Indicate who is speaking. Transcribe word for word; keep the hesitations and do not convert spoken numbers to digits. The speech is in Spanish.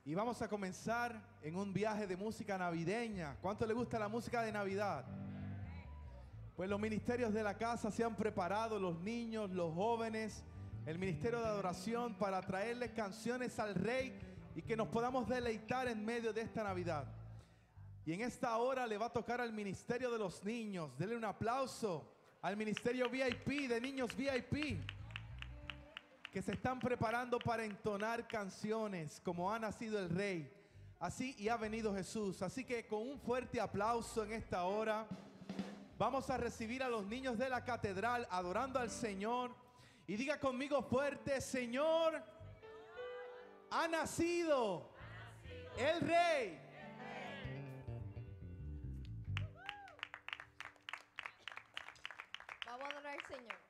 Speaker 1: Y vamos a comenzar en un viaje de música navideña. ¿Cuánto le gusta la música de Navidad? Pues los ministerios de la casa se han preparado, los niños, los jóvenes, el ministerio de adoración, para traerle canciones al Rey y que nos podamos deleitar en medio de esta Navidad. Y en esta hora le va a tocar al ministerio de los niños. Denle un aplauso al ministerio V I P, de niños V I P, que se están preparando para entonar canciones como ha nacido el Rey, así y ha venido Jesús. Así que con un fuerte aplauso en esta hora vamos a recibir a los niños de la catedral adorando al Señor. Y diga conmigo fuerte: Señor, ha nacido el Rey.
Speaker 2: Vamos a adorar al Señor.